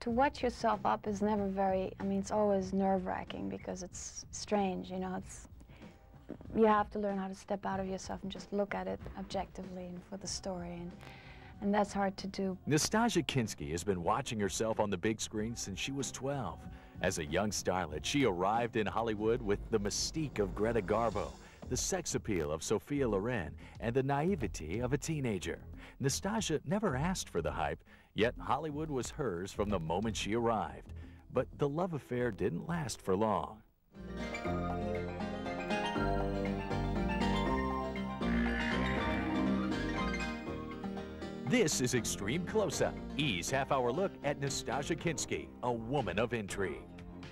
to watch yourself up is never very, I mean, it's always nerve-wracking because it's strange, you know, you have to learn how to step out of yourself and just look at it objectively and for the story, and that's hard to do. Nastassja Kinski has been watching herself on the big screen since she was 12. As a young starlet, she arrived in Hollywood with the mystique of Greta Garbo, the sex appeal of Sophia Loren, and the naivety of a teenager. Nastassja never asked for the hype, yet Hollywood was hers from the moment she arrived. But the love affair didn't last for long. This is Extreme Close-Up, E's half-hour look at Nastassja Kinski, a woman of intrigue.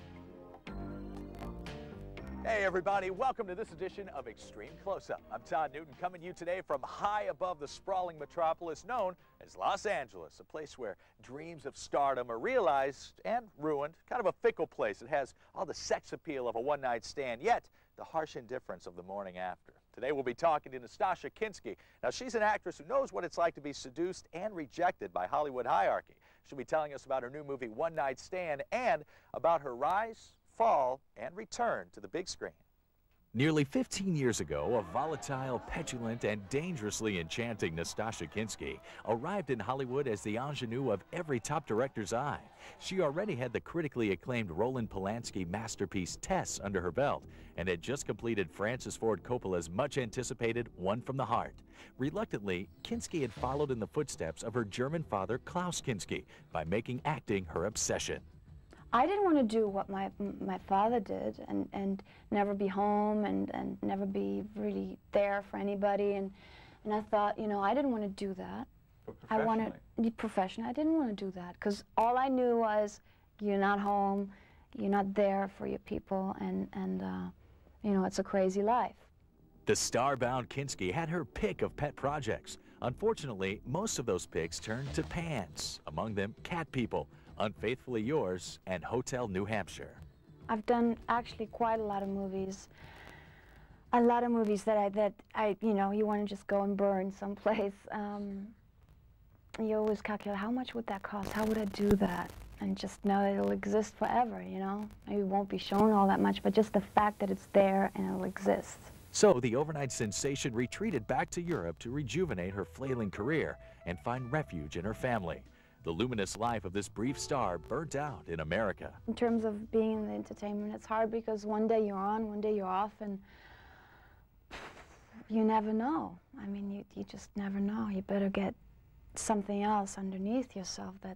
Hey everybody, welcome to this edition of Extreme Close-Up. I'm Todd Newton, coming to you today from high above the sprawling metropolis known as Los Angeles, a place where dreams of stardom are realized and ruined, kind of a fickle place. It has all the sex appeal of a one-night stand, yet the harsh indifference of the morning after. Today we'll be talking to Nastassja Kinski. Now she's an actress who knows what it's like to be seduced and rejected by Hollywood hierarchy. She'll be telling us about her new movie One Night Stand and about her rise, fall, and return to the big screen. Nearly 15 years ago, a volatile, petulant, and dangerously enchanting Nastassja Kinski arrived in Hollywood as the ingenue of every top director's eye. She already had the critically acclaimed Roland Polanski masterpiece Tess under her belt and had just completed Francis Ford Coppola's much-anticipated One from the Heart. Reluctantly, Kinski had followed in the footsteps of her German father Klaus Kinski by making acting her obsession. I didn't want to do what my father did and never be home and never be really there for anybody. And I thought, you know, I didn't want to do that. I wanted to be professional. I didn't want to do that because all I knew was you're not home, you're not there for your people, and you know, it's a crazy life. The star-bound Kinski had her pick of pet projects. Unfortunately, most of those picks turned to pans, among them Cat People, Unfaithfully Yours, and Hotel New Hampshire. I've done actually quite a lot of movies. A lot of movies that I you know, you want to just go and burn someplace. You always calculate, how much would that cost? How would I do that? And just know that it'll exist forever, you know? Maybe it won't be shown all that much, but just the fact that it's there and it'll exist. So the overnight sensation retreated back to Europe to rejuvenate her flailing career and find refuge in her family. The luminous life of this brief star burnt out in America. In terms of being in the entertainment, it's hard because one day you're on, one day you're off, and you never know. I mean, you just never know. You better get something else underneath yourself that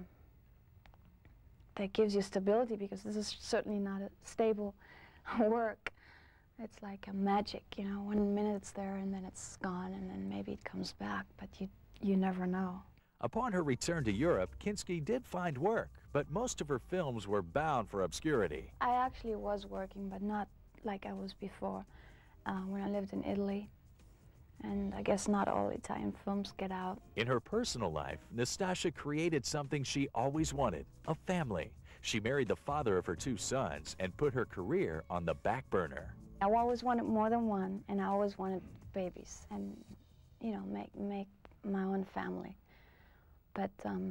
that gives you stability, because this is certainly not a stable work. It's like a magic, you know. 1 minute it's there and then it's gone and then maybe it comes back, but you never know. Upon her return to Europe, Kinski did find work, but most of her films were bound for obscurity. I actually was working, but not like I was before, when I lived in Italy. And I guess not all Italian films get out. In her personal life, Nastassja created something she always wanted, a family. She married the father of her 2 sons and put her career on the back burner. I always wanted more than one, and I always wanted babies and, you know, make my own family. But,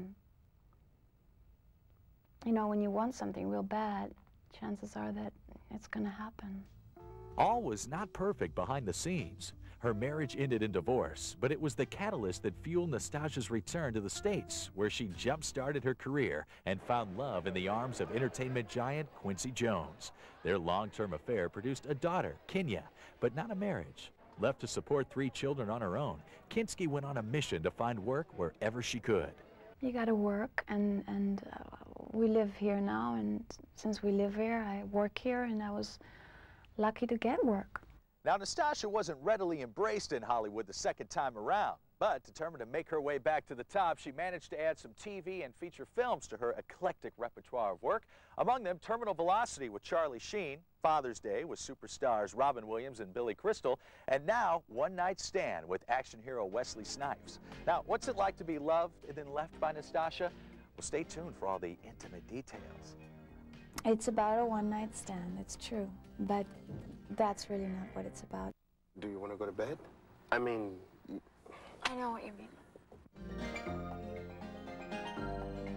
you know, when you want something real bad, chances are that it's going to happen. All was not perfect behind the scenes. Her marriage ended in divorce, but it was the catalyst that fueled Nastassja's return to the States, where she jump-started her career and found love in the arms of entertainment giant Quincy Jones. Their long-term affair produced a daughter, Kenya, but not a marriage. Left to support 3 children on her own, Kinski went on a mission to find work wherever she could. You got to work, and we live here now, and since we live here, I work here, and I was lucky to get work. Now, Nastassja wasn't readily embraced in Hollywood the second time around, but determined to make her way back to the top, she managed to add some TV and feature films to her eclectic repertoire of work, among them Terminal Velocity with Charlie Sheen, Father's Day with superstars Robin Williams and Billy Crystal, and now One Night Stand with action hero Wesley Snipes. Now, what's it like to be loved and then left by Nastassja? Well, stay tuned for all the intimate details. It's about a one-night stand, it's true, but that's really not what it's about. Do you want to go to bed? I mean... I know what you mean.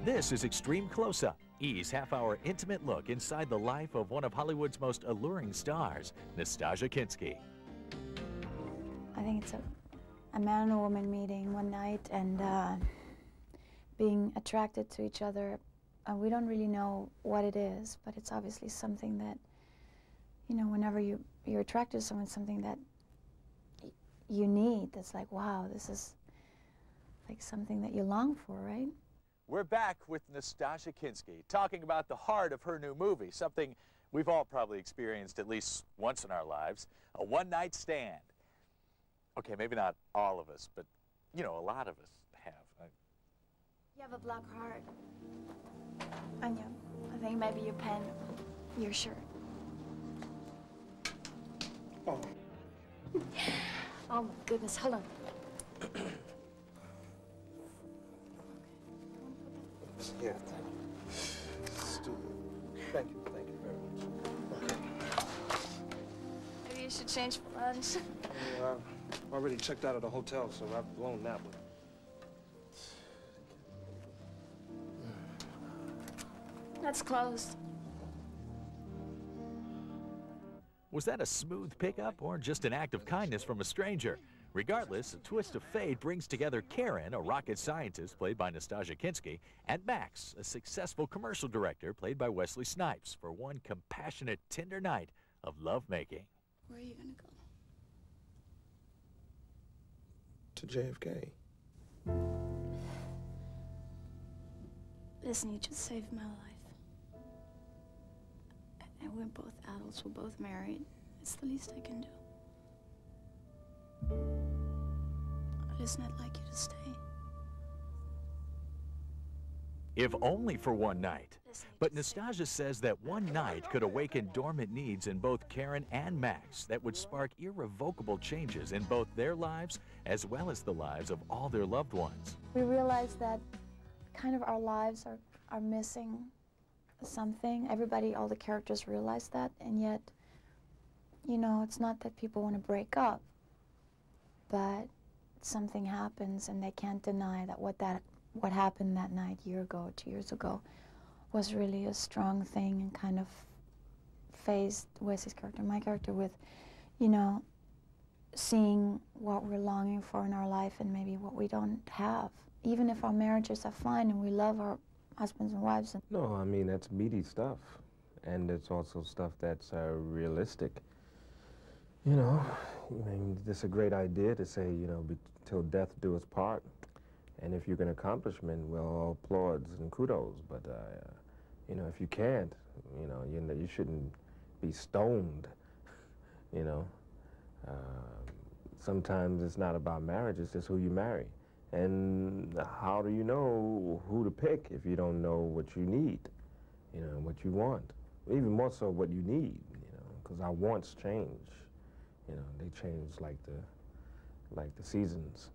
This is Extreme Close-Up, E's half-hour intimate look inside the life of one of Hollywood's most alluring stars, Nastassja Kinski. I think it's a man and a woman meeting one night and being attracted to each other. We don't really know what it is, but it's obviously something that, you know, whenever you're attracted to someone, something that you need. That's like, wow, this is like something that you long for, right? We're back with Nastassja Kinski, talking about the heart of her new movie, something we've all probably experienced at least once in our lives, a one-night stand. Okay, maybe not all of us, but, you know, a lot of us have. You have a black heart on you. I think maybe your pen, your shirt. Oh. Oh my goodness, hold on. Yeah, thank you. Stupid. Thank you very much. Okay. Maybe you should change for lunch. Yeah, I've already checked out of the hotel, so I've blown that one. That's closed. Was that a smooth pickup or just an act of kindness from a stranger? Regardless, a twist of fate brings together Karen, a rocket scientist played by Nastassja Kinski, and Max, a successful commercial director played by Wesley Snipes, for one compassionate, tender night of lovemaking. Where are you gonna go? To JFK. Listen, you just saved my life. And we're both adults, we're both married. It's the least I can do. Listen, I'd like you to stay. If only for one night. But Nastassja says that one night could awaken dormant needs in both Karen and Max that would spark irrevocable changes in both their lives as well as the lives of all their loved ones. We realize that kind of our lives are missing something. Everybody, all the characters realize that, and yet, you know, it's not that people want to break up, but something happens and they can't deny that what happened that night, a year ago, 2 years ago, was really a strong thing and kind of phased Wesley's character, my character, with, you know, seeing what we're longing for in our life and maybe what we don't have. Even if our marriages are fine and we love our husbands and wives. No, I mean, that's meaty stuff. And it's also stuff that's realistic. You know, I mean, it's a great idea to say, you know, till death do us part. And if you can accomplish them, well, all applauds and kudos. But, you know, if you can't, you know, you shouldn't be stoned, you know. Sometimes it's not about marriage, it's just who you marry. And how do you know who to pick if you don't know what you need, you know, what you want? Even more so what you need, you know, because our wants change. You know, they change like the seasons.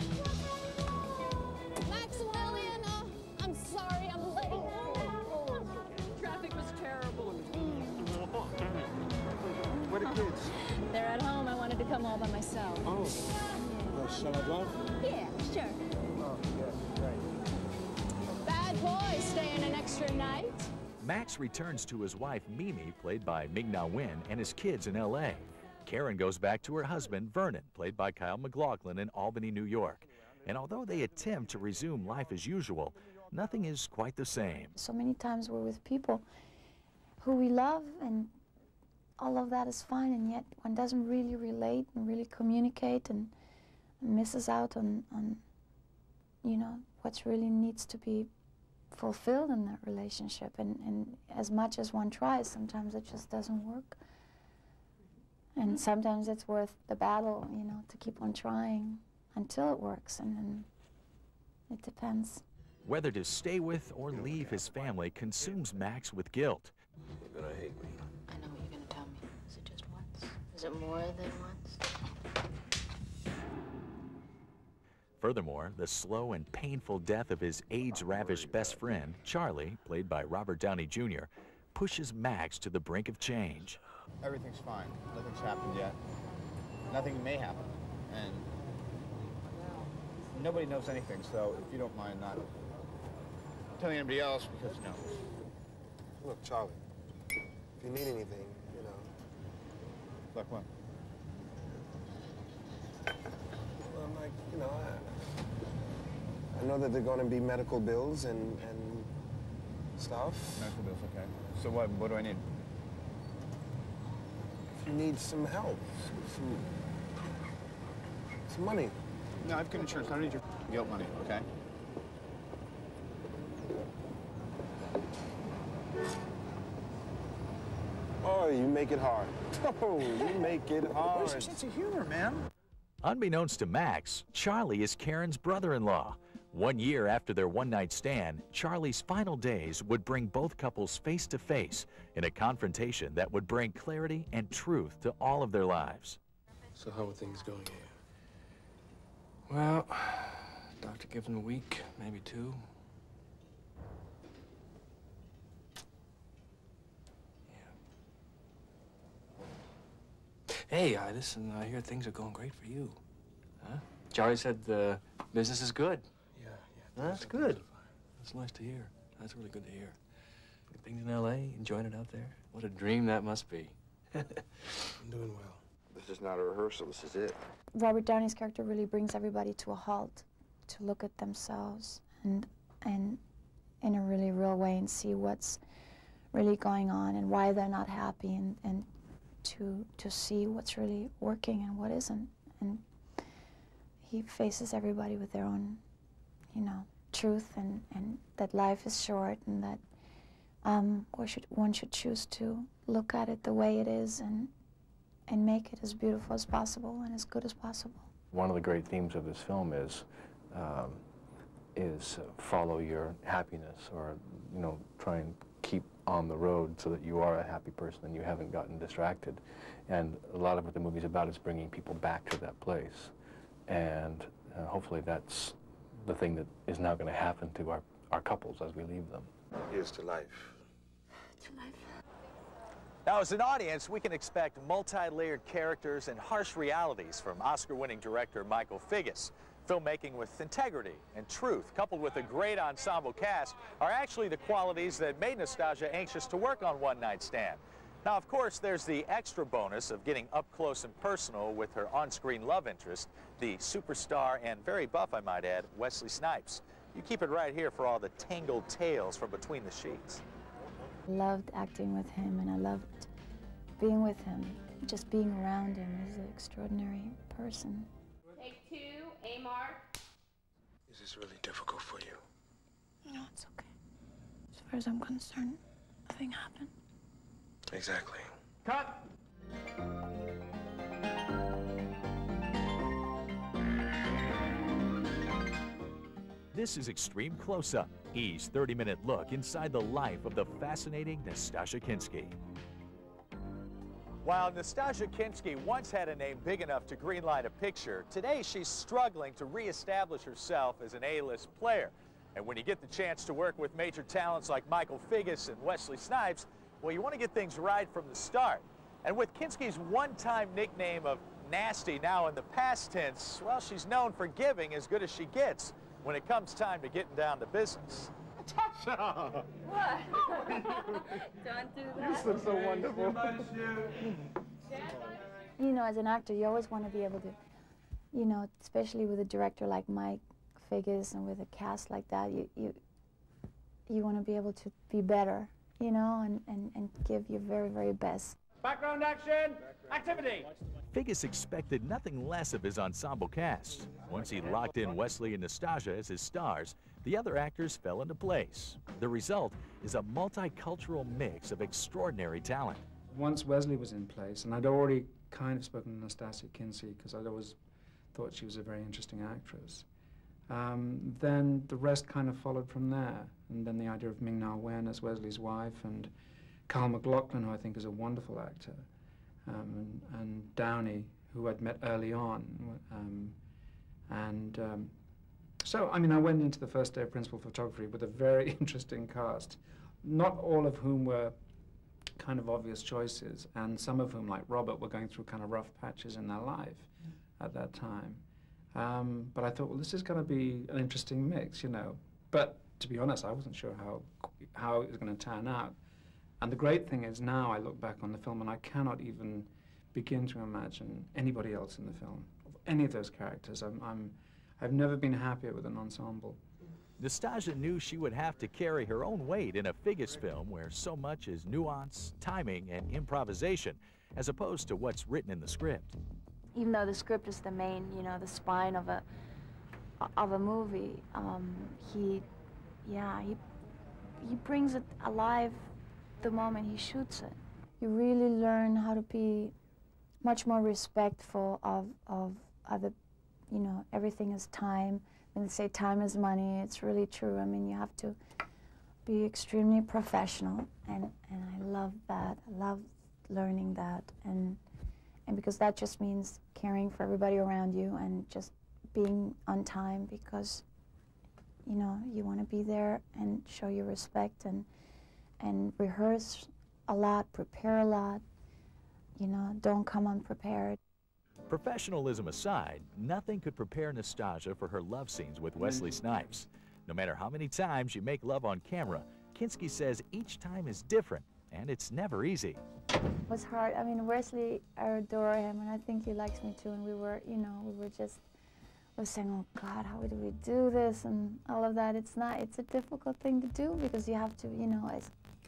Maximilian, I'm sorry I'm late. Traffic was terrible. Where the kids? They're at home. I wanted to come all by myself. Oh. Shall I drive? Yeah, sure. Oh, yeah, right. Bad boy staying an extra night. Max returns to his wife, Mimi, played by Ming-Na Wen, and his kids in L.A. Karen goes back to her husband, Vernon, played by Kyle MacLachlan, in Albany, New York. And although they attempt to resume life as usual, nothing is quite the same. So many times we're with people who we love, and all of that is fine, and yet one doesn't really relate and really communicate and misses out on, you know, what really needs to be fulfilled in that relationship. And as much as one tries, sometimes it just doesn't work. And sometimes it's worth the battle, you know, to keep on trying until it works, and then it depends. Whether to stay with or leave his family consumes Max with guilt. You're gonna hate me. I know what you're gonna tell me. Is it just once? Is it more than once? Furthermore, the slow and painful death of his AIDS-ravished best friend, Charlie, played by Robert Downey Jr., pushes Max to the brink of change. Everything's fine. Nothing's happened yet. Nothing may happen. And nobody knows anything, so if you don't mind not telling anybody else because, no. Look, Charlie, if you need anything, you know. Like what? Well, I'm like, you know, I know that there are going to be medical bills and stuff. Medical bills, okay. So what do I need? If you need some help, some money. No, I've got insurance. I don't need your guilt money, okay? Oh, you make it hard. Oh, you make it hard. Where's your sense of humor, man? Unbeknownst to Max, Charlie is Karen's brother-in-law. 1 year after their one-night stand, Charlie's final days would bring both couples face to face in a confrontation that would bring clarity and truth to all of their lives. So how are things going here? Well, doctor gives him a week, maybe 2. Hey, listen, I hear things are going great for you. Huh? Charlie said the business is good. Yeah. That's good. That's nice to hear. That's really good to hear. Good things in L.A., enjoying it out there. What a dream that must be. I'm doing well. This is not a rehearsal, this is it. Robert Downey's character really brings everybody to a halt, to look at themselves and in a really real way and see what's really going on and why they're not happy and to see what's really working and what isn't. And he faces everybody with their own, you know, truth and that life is short and that one should choose to look at it the way it is and make it as beautiful as possible and as good as possible. One of the great themes of this film is follow your happiness, or, you know, try and keep on the road so that you are a happy person and you haven't gotten distracted. And a lot of what the movie's about is bringing people back to that place. And hopefully that's the thing that is now going to happen to our couples as we leave them. Here's to life. To life. Now, as an audience, we can expect multi-layered characters and harsh realities from Oscar-winning director Michael Figgis. Filmmaking with integrity and truth, coupled with a great ensemble cast, are actually the qualities that made Nastasia anxious to work on One Night Stand. Now, of course, there's the extra bonus of getting up close and personal with her on-screen love interest, the superstar and very buff, I might add, Wesley Snipes. You keep it right here for all the tangled tales from between the sheets. I loved acting with him and I loved being with him. Just being around him is an extraordinary person. Take 2, A-Mark. Is this really difficult for you? No, it's okay. As far as I'm concerned, nothing happened. Exactly. Cut! This is Extreme Close-Up, E's 30-minute look inside the life of the fascinating Nastasia Kinski. While Nastasia Kinski once had a name big enough to greenlight a picture, today she's struggling to reestablish herself as an A-list player. And when you get the chance to work with major talents like Michael Figgis and Wesley Snipes, well, you want to get things right from the start. And with Kinski's one-time nickname of Nasty now in the past tense, well, she's known for giving as good as she gets when it comes time to getting down to business. What? Don't do that. You look so wonderful. You know, as an actor, you always want to be able to, you know, especially with a director like Mike Figgis and with a cast like that, you want to be able to be better, you know, and give your very, very best. Background action, activity! Figgis expected nothing less of his ensemble cast. Once he locked in Wesley and Nastasia as his stars, the other actors fell into place. The result is a multicultural mix of extraordinary talent. Once Wesley was in place, and I'd already kind of spoken to Nastasia Kinski because I'd always thought she was a very interesting actress, then the rest kind of followed from there. And then the idea of Ming-Na Wen as Wesley's wife, and Kyle MacLachlan, who I think is a wonderful actor, and Downey, who I'd met early on. So, I mean, I went into the first day of principal photography with a very interesting cast, not all of whom were kind of obvious choices, and some of whom, like Robert, were going through kind of rough patches in their life at that time. But I thought, well, this is going to be an interesting mix, you know. But to be honest, I wasn't sure how it was going to turn out. And the great thing is now I look back on the film and I cannot even begin to imagine anybody else in the film, any of those characters. I've never been happier with an ensemble. Nastasia knew she would have to carry her own weight in a Figgis film where so much is nuance, timing, and improvisation, as opposed to what's written in the script. Even though the script is the main, you know, the spine of a movie, he brings it alive the moment he shoots it. You really learn how to be much more respectful of other, you know, everything is time. When they say time is money, it's really true. I mean, you have to be extremely professional, and I love that. I love learning that, and because that just means caring for everybody around you and just being on time, because, you know, you want to be there and show your respect and rehearse a lot, prepare a lot, you know, don't come unprepared. Professionalism aside, nothing could prepare Nastasia for her love scenes with Wesley Snipes. No matter how many times you make love on camera, Kinski says each time is different, and it's never easy. It was hard. I mean, Wesley, I adore him, and I think he likes me too, and we were saying, oh God, how do we do this, and all of that. It's a difficult thing to do, because you have to, you know,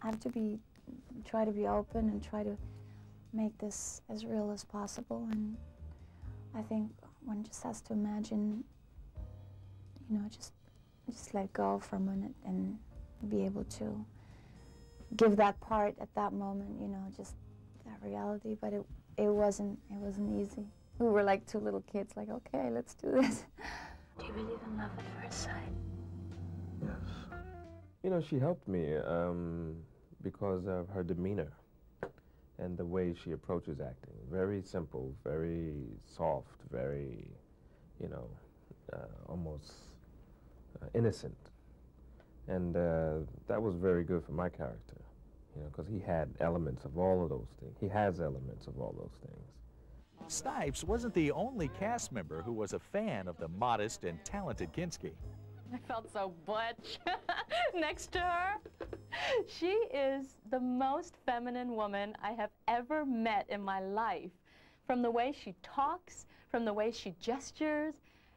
try to be open and try to make this as real as possible, and I think one just has to imagine, you know, just let go from it and be able to give that part at that moment, you know, just that reality. But it wasn't easy. We were like two little kids, like, okay, let's do this. Do you believe in love at first sight? Yes. You know, she helped me because of her demeanor and the way she approaches acting. Very simple, very soft, very, you know, almost innocent. And that was very good for my character, you know, because he had elements of all of those things. He has elements of all those things. Snipes wasn't the only cast member who was a fan of the modest and talented Kinski. I felt so butch next to her. She is the most feminine woman I have ever met in my life. From the way she talks, from the way she gestures,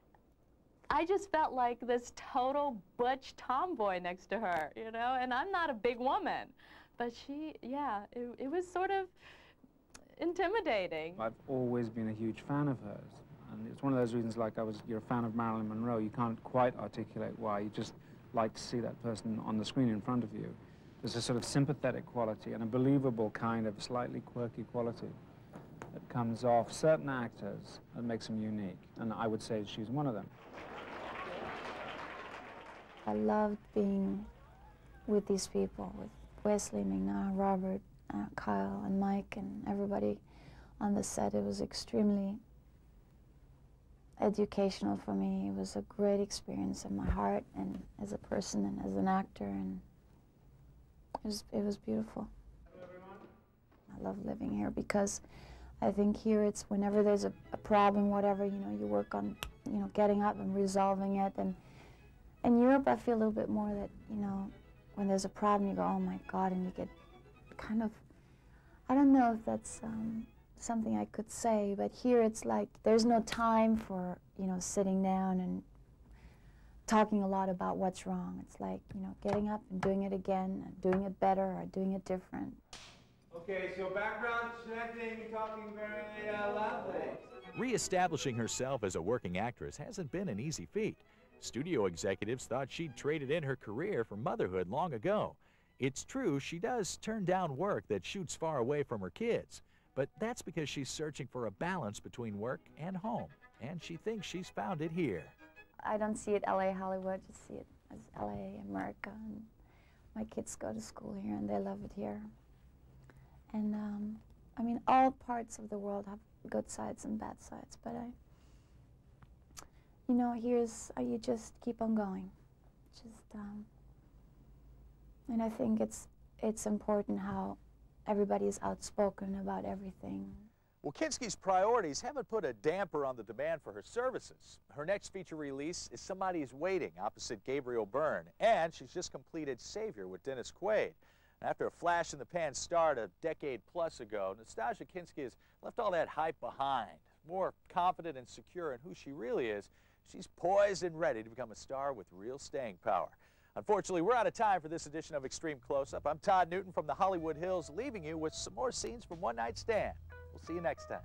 I just felt like this total butch tomboy next to her, you know? And I'm not a big woman, but she, yeah, it was sort of intimidating. I've always been a huge fan of hers. And it's one of those reasons, like you're a fan of Marilyn Monroe, you can't quite articulate why, you just like to see that person on the screen in front of you. There's a sort of sympathetic quality and a believable kind of slightly quirky quality that comes off certain actors and makes them unique, and I would say she's one of them. I loved being with these people, with Wesley, McNair, Robert, Kyle, and Mike, and everybody on the set. It was extremely educational for me. It was a great experience in my heart and as a person and as an actor, and it was beautiful. I love living here because I think here it's whenever there's a problem, whatever, you know, you work on, you know, getting up and resolving it. And in Europe, I feel a little bit more that, you know, when there's a problem, you go, oh my God, and you get kind of, I don't know if that's something I could say, but here it's like there's no time for, you know, sitting down and talking a lot about what's wrong. It's like, you know, getting up and doing it again, and doing it better or doing it different. Okay, so background checking, talking very loudly. Re-establishing herself as a working actress hasn't been an easy feat. Studio executives thought she'd traded in her career for motherhood long ago. It's true, she does turn down work that shoots far away from her kids, but that's because she's searching for a balance between work and home, and she thinks she's found it here. I don't see it LA Hollywood, I just see it as LA America, and my kids go to school here and they love it here. And I mean, all parts of the world have good sides and bad sides, but you know, here's, you just keep on going. And I think it's important how everybody is outspoken about everything. Well, Kinski's priorities haven't put a damper on the demand for her services. Her next feature release is Somebody's Waiting, opposite Gabriel Byrne, and she's just completed Savior with Dennis Quaid. After a flash-in-the-pan start a decade plus ago, Nastassja Kinski has left all that hype behind. More confident and secure in who she really is, she's poised and ready to become a star with real staying power. Unfortunately, we're out of time for this edition of Extreme Close-Up. I'm Todd Newton from the Hollywood Hills, leaving you with some more scenes from One Night Stand. We'll see you next time.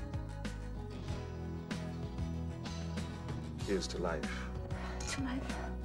Here's to life. To life.